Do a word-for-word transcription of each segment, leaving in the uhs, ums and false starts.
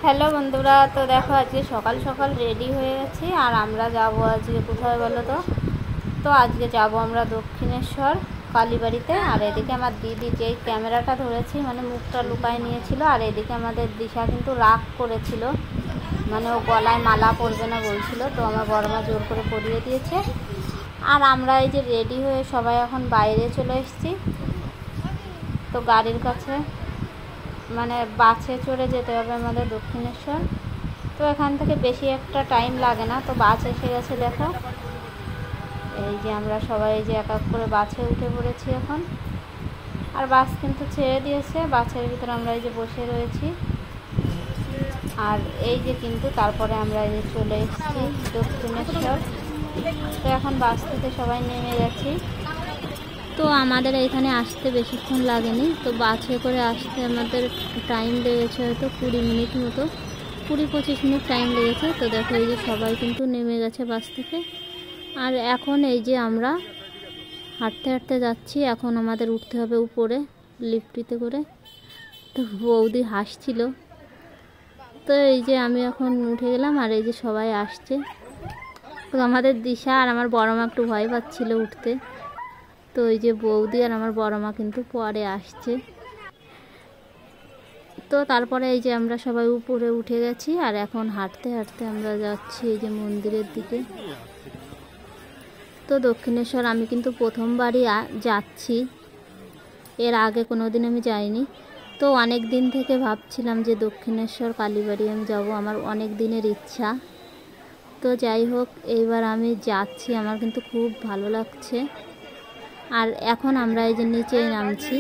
Hello বন্ধুরা, তো দেখো আজকে সকাল সকাল রেডি হয়ে গেছি আর আমরা যাব আজকে কোথায় বলো তো। তো আজকে যাব আমরা দক্ষিণেশ্বর কালীবাড়িতে। আর এদিকে আমার দিদি যেই ক্যামেরাটা ধরেছি মানে মুখটা লুকায় নিয়েছিল, আর এদিকে আমাদের দিশা কিন্তু রাগ করেছিল, মানে ও গলায় মালা পরবে না বলছিল, তো আমার বড় মা জোর করে পরিয়ে দিয়েছে। আর আমরা এই যে রেডি হয়ে সবাই এখন বাইরে চলে এসেছি। তো গাড়ির কাছে মানে বাসে চড়ে যেতে হবে আমাদের দক্ষিণেশ্বর। তো এখান থেকে বেশি একটা টাইম লাগে না। তো বাস এসে গেছে দেখো, এই যে আমরা সবাই এই যে এক এক করে বাসে উঠে পড়েছি এখন। আর বাস কিন্তু ছেড়ে দিয়েছে, বাসের ভিতরে আমরা এই যে বসে রয়েছি। আর এই যে কিন্তু তারপরে আমরা এই যে চলে এসেছি দক্ষিণেশ্বর। তো এখন বাস থেকে সবাই নেমে গেছি। তো আমাদের এখানে আসতে বেশিক্ষণ লাগেনি, তো বাসে করে আসতে আমাদের টাইম লেগেছে হয়তো কুড়ি মিনিট মতো, কুড়ি পঁচিশ মিনিট টাইম লেগেছে। তো দেখো এই যে সবাই কিন্তু নেমে গেছে বাস থেকে। আর এখন এই যে আমরা হাঁটতে হাঁটতে যাচ্ছি, এখন আমাদের উঠতে হবে উপরে লিফটিতে করে। তো বৌদি হাসছিল, তো এই যে আমি এখন উঠে গেলাম আর এই যে সবাই আসছে। তো আমাদের দিশা আর আমার বড় মা একটু ভয় পাচ্ছিল উঠতে, তো এই যে বৌদি আর আমার বড় মা কিন্তু পরে আসছে। তো তারপরে এই যে আমরা সবাই উপরে উঠে গেছি আর এখন হাঁটতে হাঁটতে আমরা যাচ্ছি এই যে মন্দিরের দিকে। তো দক্ষিণেশ্বর আমি কিন্তু প্রথমবারই যাচ্ছি, এর আগে কোনো দিন আমি যাইনি। তো অনেক দিন থেকে ভাবছিলাম যে দক্ষিণেশ্বর কালীবাড়ি আমি যাব, আমার অনেক দিনের ইচ্ছা। তো যাই হোক এইবার আমি যাচ্ছি, আমার কিন্তু খুব ভালো লাগছে। আর এখন আমরা এই যে নিচেই নামছি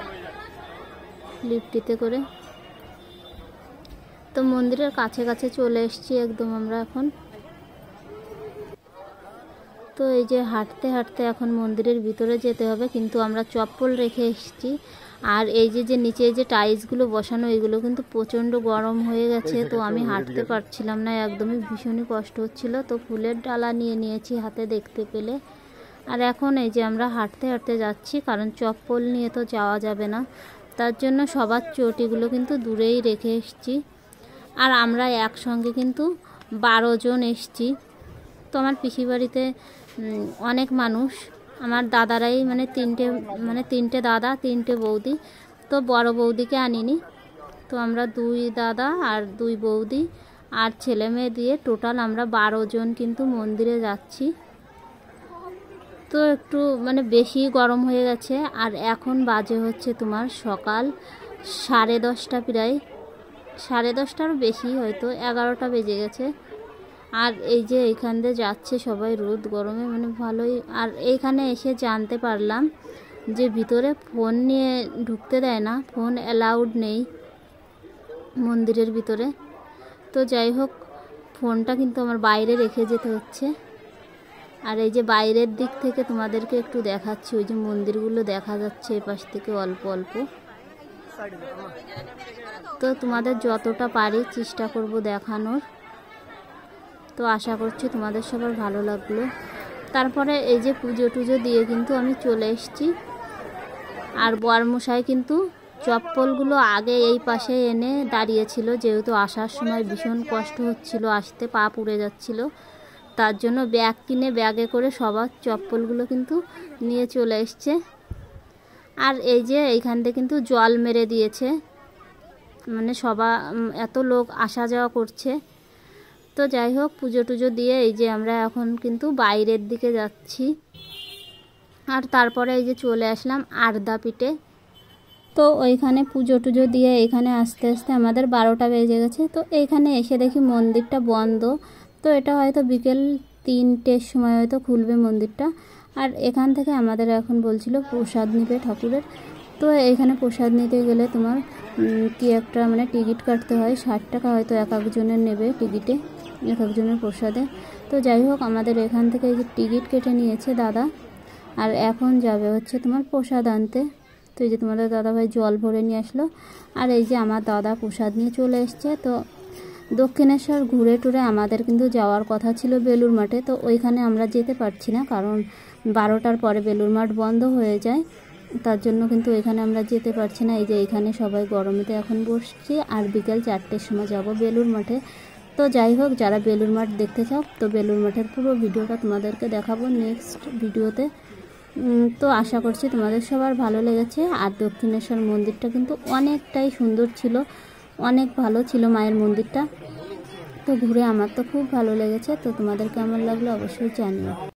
লিফটিতে করে। তো মন্দিরের কাছে কাছে চলে এসেছি একদম আমরা এখন। তো এই যে হাঁটতে হাঁটতে এখন মন্দিরের ভিতরে যেতে হবে, কিন্তু আমরা চপ্পল রেখে এসেছি। আর এই যে যে নিচে যে টাইলসগুলো বসানো এগুলো কিন্তু প্রচণ্ড গরম হয়ে গেছে, তো আমি হাঁটতে পারছিলাম না, একদমই ভীষণই কষ্ট হচ্ছিল। তো ফুলের ডালা নিয়ে নিয়েছি হাতে দেখতে পেলে। আর এখন এই যে আমরা হাঁটতে হাঁটতে যাচ্ছি, কারণ চপ্পল নিয়ে তো যাওয়া যাবে না, তার জন্য সবার চটিগুলো কিন্তু দূরেই রেখে এসেছি। আর আমরা একসঙ্গে কিন্তু বারো জন এসেছি। তো আমার পিসি বাড়িতে অনেক মানুষ, আমার দাদারাই মানে তিনটে মানে তিনটে দাদা তিনটে বৌদি, তো বড় বৌদিকে আনিনি। তো আমরা দুই দাদা আর দুই বৌদি আর ছেলে মেয়ে দিয়ে টোটাল আমরা বারো জন কিন্তু মন্দিরে যাচ্ছি। তো একটু মানে বেশি গরম হয়ে গেছে। আর এখন বাজে হচ্ছে তোমার সকাল সাড়ে দশটা, প্রায় সাড়ে দশটারও বেশি, হয়তো এগারোটা বেজে গেছে। আর এই যে এইখান দিয়ে যাচ্ছে সবাই রোদ গরমে, মানে ভালোই। আর এইখানে এসে জানতে পারলাম যে ভিতরে ফোন নিয়ে ঢুকতে দেয় না, ফোন অ্যালাউড নেই মন্দিরের ভিতরে। তো যাই হোক ফোনটা কিন্তু আমার বাইরে রেখে যেতে হচ্ছে। আর এই যে বাইরের দিক থেকে তোমাদেরকে একটু দেখাচ্ছি, ওই যে মন্দিরগুলো দেখা যাচ্ছে এপাশ থেকে অল্প অল্প। তো তোমাদের যতটা পারি চেষ্টা করব দেখানোর। তো আশা করছি তোমাদের সবার ভালো লাগলো। তারপরে এই যে পুজো টুজো দিয়ে কিন্তু আমি চলে এসেছি। আর বরমশাই কিন্তু চপ্পলগুলো আগে এই পাশে এনে দাঁড়িয়েছিল, যেহেতু আসার সময় ভীষণ কষ্ট হচ্ছিল, আসতে পা পুড়ে যাচ্ছিল, তার জন্য ব্যাগ কিনে ব্যাগে করে সবার চপ্পলগুলো কিন্তু নিয়ে চলে এসছে। আর এই যে এইখান থেকে কিন্তু জল মেরে দিয়েছে, মানে সবাই এত লোক আসা যাওয়া করছে। তো যাই হোক পুজো টুজো দিয়ে এই যে আমরা এখন কিন্তু বাইরের দিকে যাচ্ছি। আর তারপরে এই যে চলে আসলাম আরদাপিঠে। তো ওইখানে পুজো টুজো দিয়ে এইখানে আস্তে আস্তে আমাদের বারোটা বেজে গেছে। তো এইখানে এসে দেখি মন্দিরটা বন্ধ। তো এটা হয়তো বিকেল তিনটের সময় হয়তো খুলবে মন্দিরটা। আর এখান থেকে আমাদের এখন বলছিল প্রসাদ নিবে ঠাকুরের। তো এইখানে প্রসাদ নিতে গেলে তোমার কি একটা মানে টিকিট কাটতে হয়, ষাট টাকা হয়তো এক একজনের নেবে টিকিটে, এক একজনের প্রসাদে। তো যাই হোক আমাদের এখান থেকে এই যে টিকিট কেটে নিয়েছে দাদা, আর এখন যাবে হচ্ছে তোমার প্রসাদ আনতে। তো এই যে তোমাদের দাদাভাই জল ভরে নিয়ে আসলো, আর এই যে আমার দাদা প্রসাদ নিয়ে চলে এসছে। তো দক্ষিণেশ্বর ঘুরে টুরে আমাদের কিন্তু যাওয়ার কথা ছিল বেলুর মাঠে, তো ওইখানে আমরা যেতে পারছি না, কারণ বারোটার পরে বেলুর মাঠ বন্ধ হয়ে যায়। তার জন্য কিন্তু এখানে আমরা যেতে পারছি না। এই যে এখানে সবাই গরমেতে এখন বসছি, আর বিকেল চারটের সময় যাব বেলুর মাঠে। তো যাই হোক, যারা বেলুর মাঠ দেখতে চাও তো বেলুর মাঠের পুরো ভিডিওটা তোমাদেরকে দেখাবো নেক্সট ভিডিওতে। তো আশা করছি তোমাদের সবার ভালো লেগেছে। আর দক্ষিণেশ্বর মন্দিরটা কিন্তু অনেকটাই সুন্দর ছিল, অনেক ভালো ছিল মায়ের মন্দিরটা। তো ঘুরে আমার তো খুব ভালো লেগেছে। তো তোমাদের কেমন লাগলো অবশ্যই জানিও।